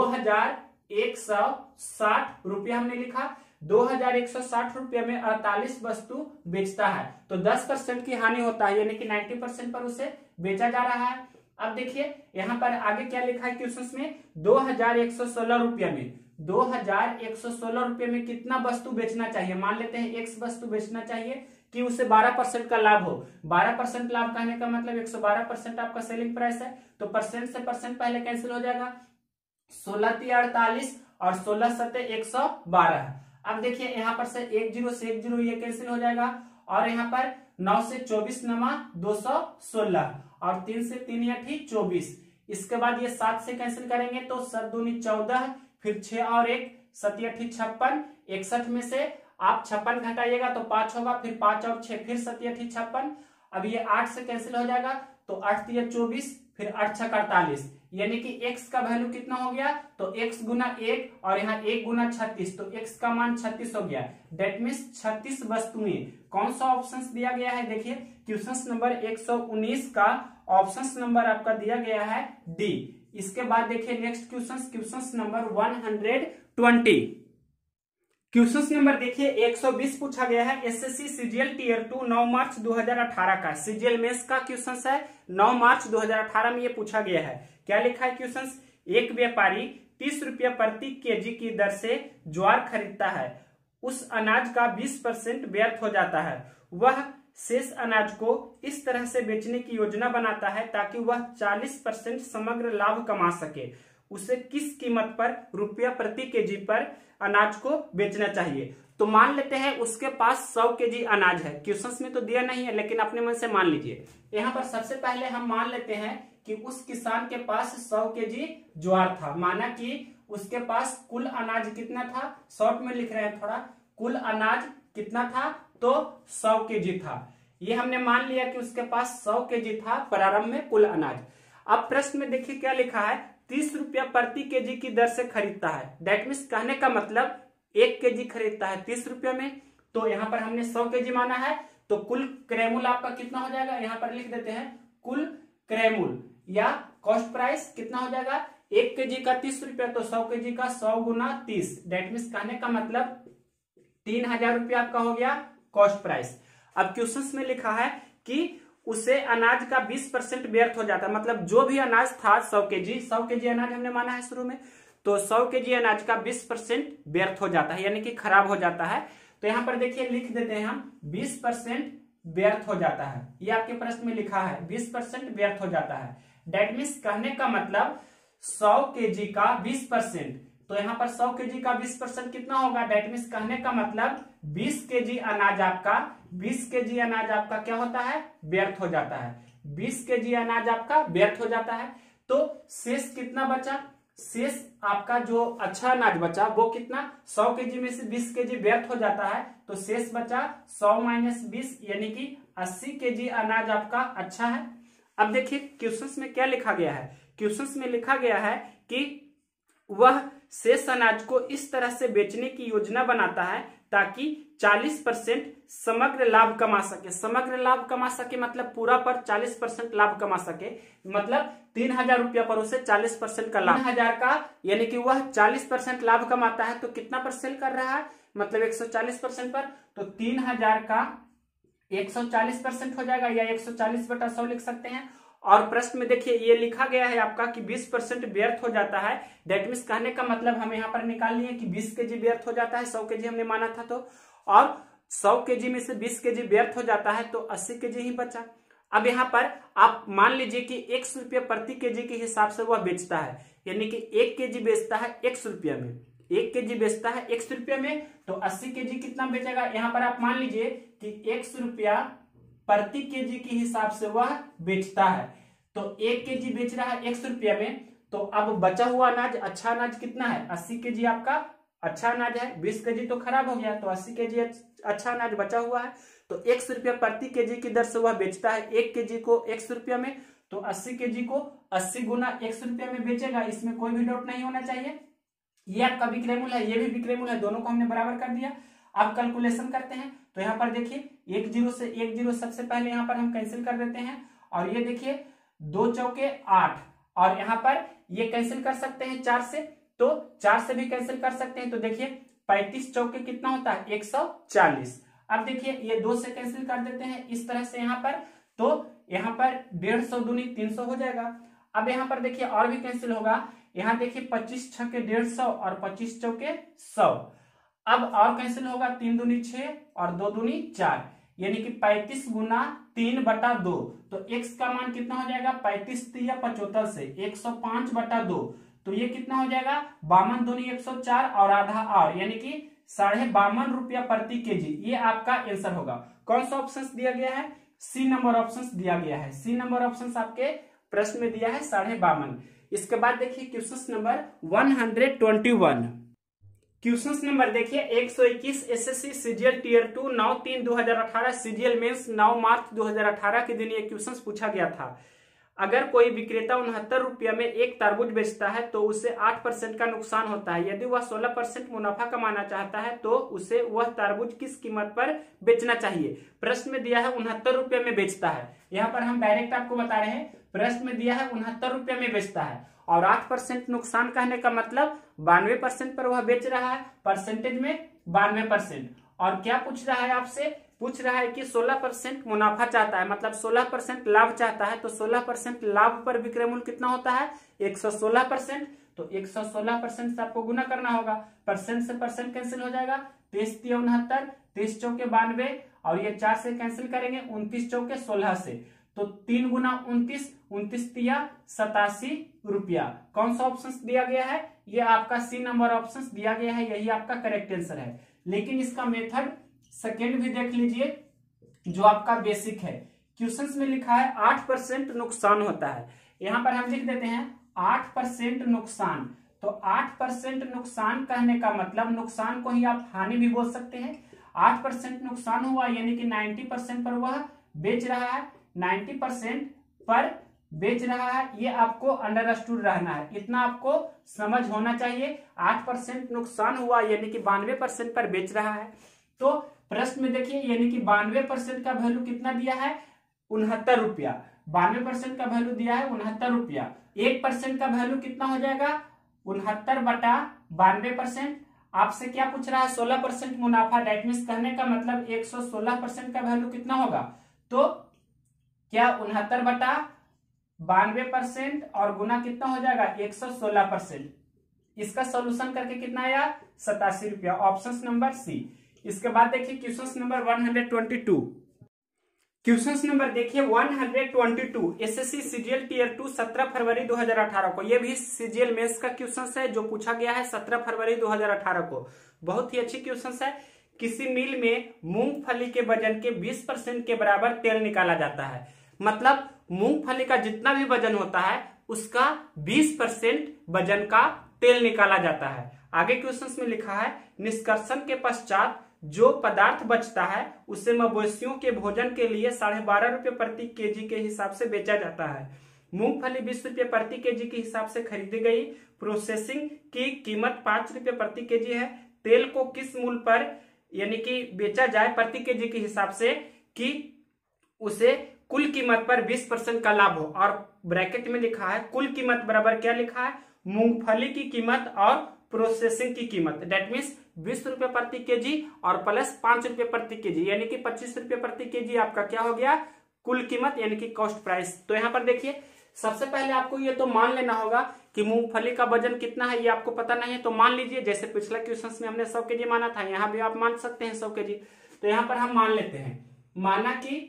2160 रुपया हमने लिखा। 2160 रुपये में 48 वस्तु बेचता है, तो 10% की हानि होता है, यानी कि 90% पर उसे बेचा जा रहा है। अब देखिए यहाँ पर आगे क्या लिखा है क्वेश्चन में? 2116 रुपये में 2116 रुपये में कितना वस्तु बेचना चाहिए? मान लेते हैं x वस्तु बेचना चाहिए कि उसे 12% का लाभ हो। 12% लाभ कहने का मतलब 112% आपका सेलिंग प्राइस है। तो परसेंट से परसेंट पहले कैंसिल हो जाएगा। 16 तिया 48 और 16 सत्ते 112। अब देखिए यहाँ पर से 10 से 10 ये कैंसिल हो जाएगा, और यहाँ पर 9 से 24 नमा 216 और 3 से 3 या 24। इसके बाद ये 7 से कैंसिल करेंगे तो 7 दूनी 14, फिर 6 और 1 7 या 56। 61 में से आप 56 घटाइएगा तो 5 होगा, फिर 5 और 6 फिर 7 या 56। अब ये 8 से कैंसिल हो जाएगा तो 8 या 24, फिर 8 6 48, यानी कि x का वैल्यू कितना हो गया? तो x गुना 1 और यहाँ 1 गुना 36, तो x का मान 36 हो गया। डेट मीन्स 36 वस्तुएं। कौन सा ऑप्शन दिया गया है? देखिए क्वेश्चन नंबर 119 का ऑप्शन नंबर आपका दिया गया है डी। इसके बाद देखिए next question number 120। Question number देखिए 120 पूछा गया है एसएससी सीजीएल टीयर 2 9 मार्च 2018 का। सीजीएल मेंस का क्वेश्चन है, 9 मार्च 2018 में ये पूछा गया है। क्या लिखा है क्वेश्चन? एक व्यापारी 30 रुपया प्रति केजी की दर से ज्वार खरीदता है, उस अनाज का 20% व्यर्थ हो जाता है। वह शेष अनाज को इस तरह से बेचने की योजना बनाता है ताकि वह 40% समग्र लाभ कमा सके। उसे किस कीमत पर रुपया प्रति केजी पर अनाज को बेचना चाहिए? तो मान लेते हैं उसके पास 100 केजी अनाज है। क्वेश्चंस में तो दिया नहीं है, लेकिन अपने मन से मान लीजिए। यहाँ पर सबसे पहले हम मान लेते हैं कि उस किसान के पास 100 केजी ज्वार था। माना कि उसके पास कुल अनाज कितना था, शॉर्ट में लिख रहे हैं थोड़ा, कुल अनाज कितना था, तो 100 केजी था। ये हमने मान लिया कि उसके पास 100 केजी था प्रारंभ में कुल अनाज। अब प्रश्न में देखिए क्या लिखा है, 30 रुपया प्रति केजी की दर से खरीदता है। दैट मीन्स कहने का मतलब 1 केजी खरीदता है 30 रुपया में। तो यहाँ पर हमने 100 केजी माना है, तो कुल क्रयमूल्य आपका कितना हो जाएगा, यहाँ पर लिख देते हैं कुल क्रयमूल्य या कॉस्ट प्राइस कितना हो जाएगा, 1 केजी का 30 रुपया, तो 100 केजी का 100 गुना 30। दैट मीन्स कहने का मतलब 3000 रुपया आपका हो गया कॉस्ट प्राइस। अब क्वेश्चंस में लिखा है कि उसे अनाज का 20% व्यर्थ हो जाता है, मतलब जो भी अनाज था 100 केजी अनाज हमने माना है शुरू में, तो 100 केजी अनाज का 20% व्यर्थ हो जाता है, यानी कि खराब हो जाता है। तो यहाँ पर देखिए लिख देते हैं हम 20% व्यर्थ हो जाता है। ये आपके प्रश्न में लिखा है 20% व्यर्थ हो जाता है। दैट मीन्स कहने का मतलब 100 केजी का 20%, तो यहाँ पर 100 केजी का 20% कितना होगा, दैट मीन्स कहने का मतलब 20 केजी अनाज आपका क्या होता है, व्यर्थ हो जाता है। 20 केजी अनाज आपका व्यर्थ हो जाता है। तो शेष कितना बचा, शेष आपका जो अच्छा अनाज बचा वो कितना, 100 केजी में से 20 केजी व्यर्थ हो जाता है, तो शेष बचा 100 माइनस 20 यानी कि 80 केजी अनाज आपका अच्छा है। अब देखिए क्वेश्चंस में क्या लिखा गया है, क्वेश्चंस में लिखा गया है कि वह शेष अनाज को इस तरह से बेचने की योजना बनाता है ताकि 40% समग्र लाभ कमा सके। समग्र लाभ कमा सके मतलब पूरा पर 40% लाभ कमा सके, मतलब 3000 रुपया पर उसे 40% का लाभ, 3000 का यानी कि वह 40% लाभ कमाता है, तो कितना पर सेल कर रहा है, मतलब 140% पर, तो 3000 का 140% हो जाएगा, या 140/100 लिख सकते हैं। और प्रश्न में देखिए ये लिखा गया है आपका कि 20% व्यर्थ हो जाता है। दैट मीन्स कहने का मतलब हम यहाँ पर निकाल लिए कि 20 केजी व्यर्थ हो जाता है, 100 केजी हमने माना था, तो और 100 केजी में से 20 केजी व्यर्थ हो जाता है, तो 80 केजी ही बचा। अब यहाँ पर आप मान लीजिए कि 100 रुपया प्रति केजी के हिसाब से वह बेचता है, यानी कि 1 केजी बेचता है 100 रुपया में, 1 केजी बेचता है 100 रुपया में, तो 80 केजी कितना बेचेगा। यहाँ पर आप मान लीजिए कि 100 रुपया प्रति केजी के हिसाब से वह बेचता है, तो 1 केजी बेच रहा है 100 रुपया में, तो अब बचा हुआ अनाज, अच्छा अनाज कितना है, 80 केजी आपका अच्छा अनाज है, 20 केजी तो खराब हो गया, तो 80 केजी अच्छा अनाज बचा हुआ है। तो 100 रुपया प्रति केजी की दर से वह बेचता है 1 केजी को 100 रुपया में, तो 80 केजी को 80 गुना 100 रुपया में बेचेगा, इसमें कोई भी डाउट नहीं होना चाहिए। ये आपका विक्रय मूल्य है, ये भी विक्रय मूल्य है, दोनों को हमने बराबर कर दिया। अब कैलकुलेशन करते हैं, तो यहाँ पर देखिए 1 0 से 1 0 सबसे पहले यहाँ पर हम कैंसिल कर देते हैं, और ये देखिए 2 चौके 8, और यहाँ पर ये कैंसिल कर सकते हैं 4 से, तो 4 से भी कैंसिल कर सकते हैं, तो देखिए 35 चौके कितना होता है 140। अब देखिए ये 2 से कैंसिल कर देते हैं इस तरह से यहाँ पर, तो यहाँ पर 150 दूनी 300 हो जाएगा। अब यहाँ पर देखिए और भी कैंसिल होगा, यहाँ देखिए 25 छक्के 150 और 25 चौके 100। अब और कैंसिल होगा, 3 दूनी 6 और 2 दूनी 4, यानी कि 35 गुना 3/2, तो x का मान कितना हो जाएगा, 35 3 75 से 105/2, तो ये कितना हो जाएगा 52 दूनी 104 और आधा और, यानी कि 52.5 रुपया प्रति केजी। ये आपका आंसर होगा। कौन सा ऑप्शन दिया गया है, सी नंबर ऑप्शन दिया गया है, सी नंबर ऑप्शन आपके प्रश्न में दिया है 52.5। इसके बाद देखिए क्वेश्चन नंबर 121। क्वेश्चन नंबर देखिए 121 SSC CGL tier 2 9/3/2018 CGL mains 9 March 2018 के दिन ये क्वेश्चन पूछा गया था। अगर कोई विक्रेता 69 रुपया में एक तरबूज बेचता है तो उसे 8% का नुकसान होता है। यदि वह 16% मुनाफा कमाना चाहता है तो उसे वह तरबूज किस कीमत पर बेचना चाहिए। प्रश्न में दिया है 69 रुपये में बेचता है। यहाँ पर हम डायरेक्ट आपको बता रहे हैं, प्रश्न में दिया है 69 रुपये में बेचता है और 8% नुकसान कहने का मतलब 92% पर वह बेच रहा है, परसेंटेज में 92%। और क्या पूछ रहा है आपसे, पूछ रहा है कि 16% मुनाफा चाहता है, मतलब 16% लाभ चाहता है, तो 16% लाभ पर विक्रय मूल्य कितना होता है 116%। तो 116% से आपको गुना करना होगा। परसेंट से परसेंट कैंसिल हो जाएगा, 23 तिया 69, 23 चौके 92 और ये 4 से कैंसिल करेंगे, 29 चौके 16 से, तो 3 गुना 29, 29 तिया 87 रुपया। कौन सा ऑप्शन दिया गया है? ये आपका सी नंबर ऑप्शन दिया गया है, यही आपका करेक्ट आंसर है। लेकिन इसका मेथड सेकेंड भी देख लीजिए जो आपका बेसिक है। क्वेश्चंस में लिखा है 8% नुकसान होता है, यहां पर हम लिख देते हैं 8% नुकसान। तो 8% नुकसान कहने का मतलब नुकसान को ही आप हानि भी बोल सकते हैं। 8% नुकसान हुआ यानी कि 90% पर वह बेच रहा है, 90% पर बेच रहा है, ये आपको अंडरस्टूड रहना है, इतना आपको समझ होना चाहिए। 8% नुकसान हुआ यानी कि 92% पर बेच रहा है। तो प्रश्न में देखिए यानी कि 92% का वैल्यू कितना दिया है? 69 रुपया। 92% का वैल्यू दिया है 69 रुपया। 1% का वैल्यू कितना हो जाएगा? 69/92%। आपसे क्या पूछ रहा है? 16% मुनाफा। डेट मींस कहने का मतलब 116% का वैल्यू कितना होगा? तो क्या 69/92% और गुना कितना हो जाएगा? 116%। इसका सोल्यूशन करके कितना आया? 87 रुपया। Option number C. इसके बाद देखिए क्वेश्चन नंबर 122। क्वेश्चन नंबर देखिए 122 एसएससी सीजीएल टीयर 2 17 फरवरी 2018 को। यह भी सीजीएल मेंस का क्वेश्चन है जो पूछा गया है 17 फरवरी 2018 को। बहुत ही अच्छी क्वेश्चन है। किसी मिल में मूंगफली के वजन के 20% के बराबर तेल निकाला जाता है। मतलब मूंगफली का जितना भी वजन होता है उसका 20% वजन का तेल निकाला जाता है। आगे क्वेश्चन में लिखा है निष्कर्षण के पश्चात जो पदार्थ बचता है उसे मवेशियों के भोजन के लिए 12.5 रुपये प्रति केजी के हिसाब से बेचा जाता है। मूंगफली 20 रुपये प्रति केजी के हिसाब से खरीदी गई। प्रोसेसिंग की कीमत 5 रुपये प्रति केजी है। तेल को किस मूल्य पर यानी कि बेचा जाए प्रति केजी के हिसाब से कि उसे कुल कीमत पर 20% का लाभ हो। और ब्रैकेट में लिखा है कुल कीमत बराबर क्या लिखा है? मूंगफली की कीमत और प्रोसेसिंग की कीमत। डेट मीन्स 20 रुपये प्रति केजी और प्लस 5 रुपये प्रति केजी यानी कि 25 रुपये प्रति केजी आपका क्या हो गया? कुल कीमत यानी कि कॉस्ट प्राइस। तो यहाँ पर देखिए सबसे पहले आपको ये तो मान लेना होगा कि मूंगफली का वजन कितना है, ये आपको पता नहीं है तो मान लीजिए। जैसे पिछला क्वेश्चन में हमने 100 केजी माना था, यहाँ भी आप मान सकते हैं 100 केजी। तो यहाँ पर हम मान लेते हैं, माना कि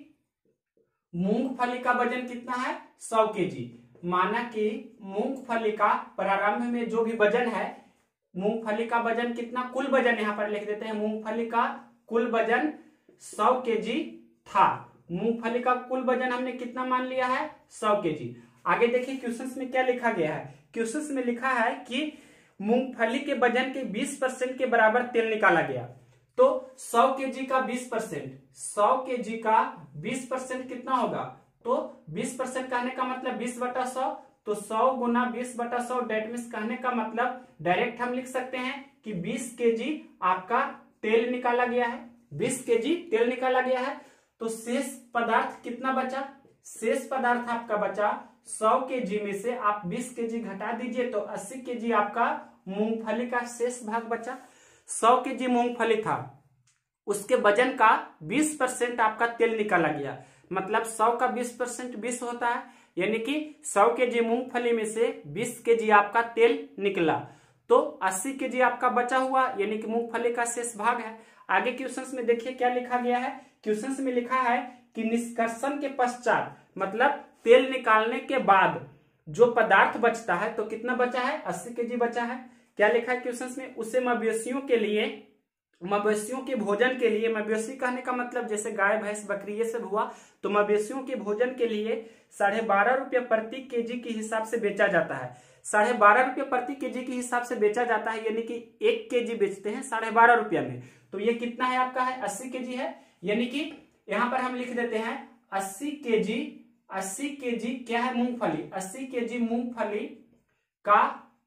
मूंगफली का वजन कितना है? 100 केजी। माना कि मूंगफली का प्रारंभ में जो भी वजन है, मूंगफली का वजन कितना? कुल वजन यहाँ पर लिख देते हैं, मूंगफली का कुल वजन 100 केजी था। मूंगफली का कुल वजन हमने कितना मान लिया है? 100 केजी। आगे देखिए क्वेश्चन में क्या लिखा गया है। क्वेश्चन में लिखा है कि मूंगफली के वजन के 20% के बराबर तेल निकाला गया। तो 100 केजी का 20%, 100 केजी का 20% कितना होगा? तो 20% कहने का मतलब 20/100, तो 100 गुना 20/100 डेट मीन्स कहने का मतलब डायरेक्ट हम लिख सकते हैं कि 20 केजी आपका तेल निकाला गया है। 20 केजी तेल निकाला गया है। तो शेष पदार्थ कितना बचा? शेष पदार्थ आपका बचा 100 केजी में से आप 20 केजी घटा दीजिए तो 80 केजी आपका मूंगफली का शेष भाग बचा। 100 केजी मूंगफली था, उसके वजन का 20% आपका तेल निकाला गया। मतलब 100 का 20% 20 होता है, यानी कि 100 केजी मूंगफली में से 20 केजी आपका तेल निकला। तो 80 केजी आपका बचा हुआ यानी कि मूंगफली का शेष भाग है। आगे क्वेश्चन में देखिए क्या लिखा गया है। क्वेश्चन में लिखा है कि निष्कर्षण के पश्चात मतलब तेल निकालने के बाद जो पदार्थ बचता है, तो कितना बचा है? 80 केजी बचा है। क्या लिखा है क्वेश्चन में? उसे मवेशियों के लिए, मवेशियों के भोजन के लिए, मवेशी कहने का मतलब जैसे गाय भैंस बकरी ये सब हुआ, तो मवेशियों के भोजन के लिए 12.5 रुपये प्रति केजी के हिसाब से बेचा जाता है। 12.5 रुपये प्रति केजी के हिसाब से बेचा जाता है, यानी कि 1 केजी बेचते हैं 12.5 रुपया में। तो ये कितना है आपका? है 80 केजी है। यानी कि यहाँ पर हम लिख देते हैं 80 केजी। 80 केजी क्या है? मूंगफली। 80 केजी मूंगफली का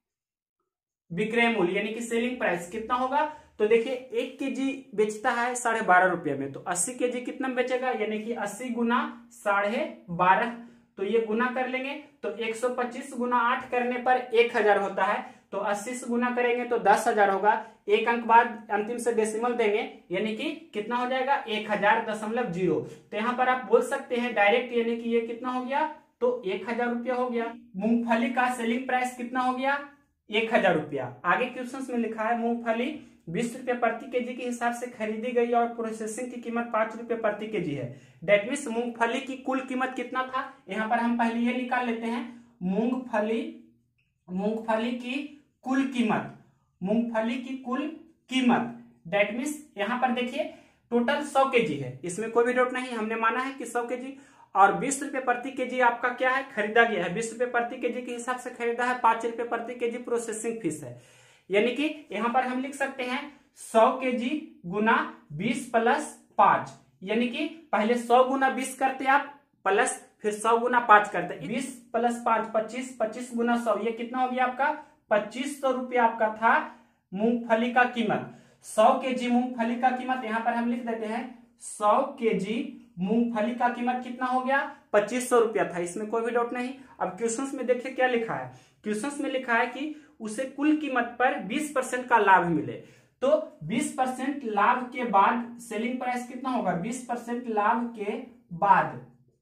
विक्रय मूल्य यानी कि सेलिंग प्राइस कितना होगा? तो देखिए 1 केजी बेचता है 12.5 रुपये में, तो 80 केजी कितना बेचेगा? यानी कि 80 गुना 12.5, तो ये गुना कर लेंगे तो 125 गुना 8 करने पर 1000 होता है। तो 80 से गुना करेंगे तो 10,000 होगा। एक अंक बाद अंतिम से डेसिमल देंगे यानी कि कितना हो जाएगा? 1000.0। तो यहाँ पर आप बोल सकते हैं डायरेक्ट, यानी कि ये कितना हो गया? तो 1000 रुपया हो गया। मूंगफली का सेलिंग प्राइस कितना हो गया? 1000 रुपया। आगे क्वेश्चन में लिखा है मूंगफली 20 रुपए प्रति केजी के हिसाब से खरीदी गई और प्रोसेसिंग की कीमत 5 रुपए प्रति केजी है। डेट मीन्स मूंगफली की कुल कीमत कितना था, यहाँ पर हम पहले ये निकाल लेते हैं। मूंगफली की कुल कीमत, मूंगफली की कुल कीमत डेट मीन्स यहाँ पर देखिए टोटल 100 केजी है, इसमें कोई भी डाउट नहीं, हमने माना है कि 100 केजी और 20 रुपए प्रति केजी आपका क्या है, खरीदा गया है। 20 रुपए प्रति केजी के हिसाब से खरीदा है, 5 रुपए प्रति केजी प्रोसेसिंग फीस है। यानी कि यहां पर हम लिख सकते हैं 100 केजी गुना 20 प्लस 5, यानी कि पहले 100 गुना 20 करते आप प्लस फिर 100 गुना 5 करते, 20 प्लस 5 25, 25 गुना 100, ये कितना हो गया आपका 2500 रुपया आपका था मूंगफली का कीमत। 100 केजी मूंगफली का कीमत यहां पर हम लिख देते हैं 100 केजी मूंगफली का कीमत कितना हो गया 2500 रुपया था, इसमें कोई भी डाउट नहीं। अब क्वेश्चंस में देखिए क्या लिखा है, क्वेश्चंस में लिखा है कि उसे कुल कीमत पर 20% का लाभ मिले, तो 20% लाभ के बाद सेलिंग प्राइस कितना होगा, 20% लाभ के बाद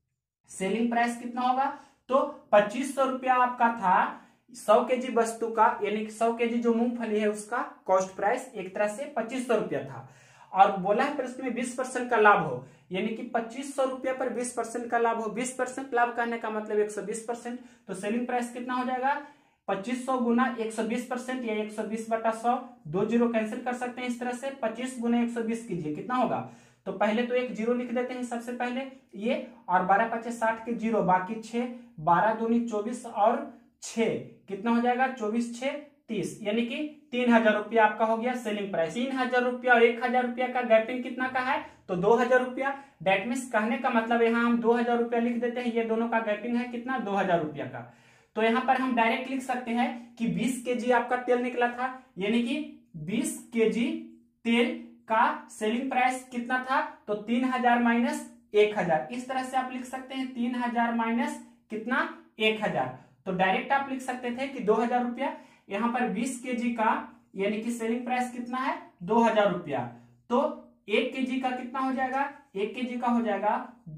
सेलिंग प्राइस कितना होगा, तो 2500 रुपया आपका था 100 केजी वस्तु का, यानी कि 100 केजी जो मूंगफली है उसका कॉस्ट प्राइस एक तरह से 2500 रुपया था। और बोला है प्रश्न में 20% का लाभ हो, यानी कि 2500 रुपया पर 20% का लाभ हो। 20% लाभ कहने का मतलब 120%, तो सेलिंग प्राइस कितना हो जाएगा 2500 गुना 120% या 120/100, 2 जीरो कैंसिल कर सकते हैं इस तरह से। 25 गुना 120 कीजिए कितना होगा, तो पहले तो एक जीरो लिख देते हैं सबसे पहले ये, और 12 5 60 के जीरो, बाकी 6, 12 दूनी 24 और 6 कितना हो जाएगा 24 6 30, यानी कि 3000 रुपया आपका हो गया सेलिंग प्राइस। 3000 रुपया और 1000 रुपया का गैपिंग कितना का है, तो 2000 रुपया। डेट मीन्स कहने का मतलब यहाँ हम 2000 रुपया लिख देते हैं, ये दोनों का गैपिंग है कितना 2000 रुपया का। तो यहाँ पर हम डायरेक्ट लिख सकते हैं कि 20 केजी आपका तेल निकला था, यानी कि 20 केजी तेल का सेलिंग प्राइस कितना था, तो 3000 माइनस 1000, इस तरह से आप लिख सकते हैं 3000 माइनस कितना 1000। तो डायरेक्ट आप लिख सकते थे कि 2000 रुपया, यहाँ पर 20 केजी का यानी कि सेलिंग प्राइस कितना है 2000 रुपया, तो 1 केजी का कितना हो जाएगा, 1 केजी का हो जाएगा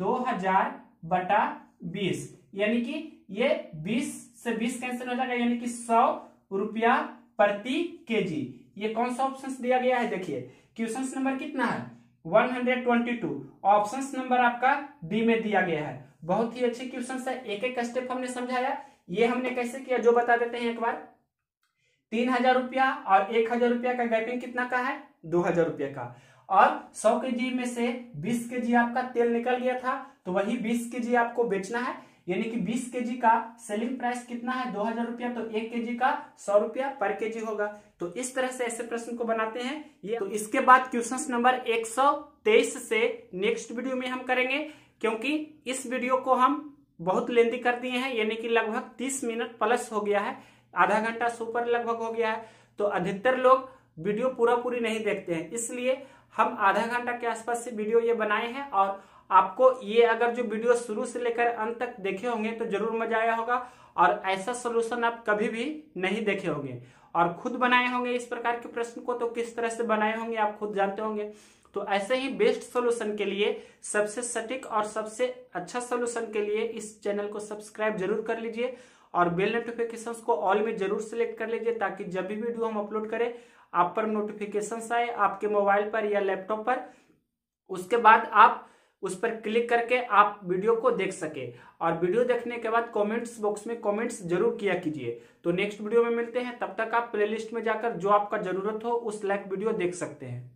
2000/20, यानी कि ये 20 से 20 कैंसिल हो जाएगा, यानी कि 100 रुपया प्रति केजी। ये कौन सा ऑप्शन दिया गया है, देखिए क्वेश्चन नंबर कितना है 122, ऑप्शन नंबर आपका डी में दिया गया है। बहुत ही अच्छे क्वेश्चन है, एक एक स्टेप हमने समझाया। ये हमने कैसे किया जो बता देते हैं एक बार। 3000 रुपया और 1000 रुपया का गैपिंग कितना का है 2000 रुपया का, और 100 केजी में से 20 केजी आपका तेल निकल गया था, तो वही 20 केजी आपको बेचना है, यानी कि 20 केजी का सेलिंग प्राइस कितना है 2000 रुपया, तो 1 केजी का 100 रुपया पर केजी होगा। तो इस तरह से ऐसे प्रश्न को बनाते हैं ये। तो इसके बाद क्वेश्चन नंबर 123 से नेक्स्ट वीडियो में हम करेंगे, क्योंकि इस वीडियो को हम बहुत लेंदी कर दिए हैं, यानी कि लगभग 30 मिनट प्लस हो गया है, आधा घंटा सुपर लगभग हो गया है। तो अधिकतर लोग वीडियो पूरी नहीं देखते हैं, इसलिए हम आधा घंटा के आसपास से वीडियो ये बनाए हैं। और आपको ये अगर जो वीडियो शुरू से लेकर अंत तक देखे होंगे तो जरूर मजा आया होगा, और ऐसा सोल्यूशन आप कभी भी नहीं देखे होंगे और खुद बनाए होंगे इस प्रकार के प्रश्न को, तो किस तरह से बनाए होंगे आप खुद जानते होंगे। तो ऐसे ही बेस्ट सोल्यूशन के लिए, सबसे सटीक और सबसे अच्छा सोल्यूशन के लिए इस चैनल को सब्सक्राइब जरूर कर लीजिए और बेल नोटिफिकेशंस को ऑल में जरूर सिलेक्ट कर लीजिए, ताकि जब भी वीडियो हम अपलोड करें आप पर नोटिफिकेशंस आए आपके मोबाइल पर या लैपटॉप पर। उसके बाद आप उस पर क्लिक करके आप वीडियो को देख सके, और वीडियो देखने के बाद कमेंट्स बॉक्स में कमेंट्स जरूर किया कीजिए। तो नेक्स्ट वीडियो में मिलते हैं, तब तक आप प्लेलिस्ट में जाकर जो आपका जरूरत हो उस लाइक वीडियो देख सकते हैं।